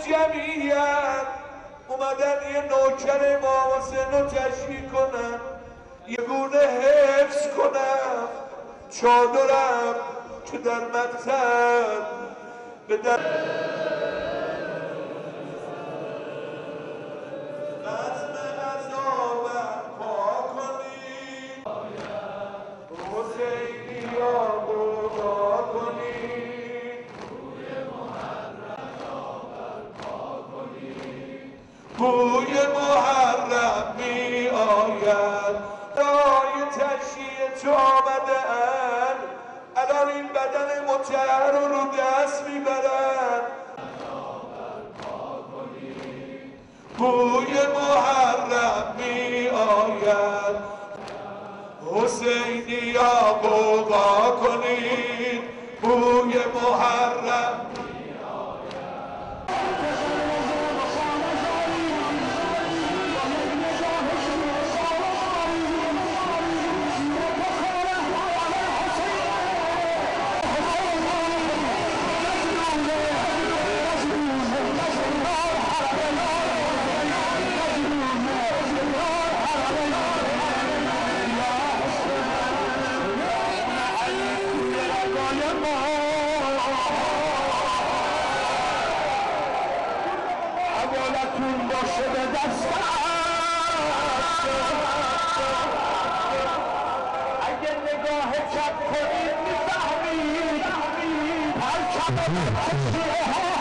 جمعیت اومدن یه نوکر امام حسین رو تشییع کنن، یه گونه حفظ کنم چادرم که در مقتل به در بزم عذابم پا کنی، حسینی ها قربا کنی، بوی محرم می آید، رای تشییع تو آمده ان، الان این بدن مطهر رو دست میبرن. بوی محرم می آید، حسینی ها قوقا کنید، بوی محرم باشه به دستم، اگه نگاه چپ کنید میفهمید پرچم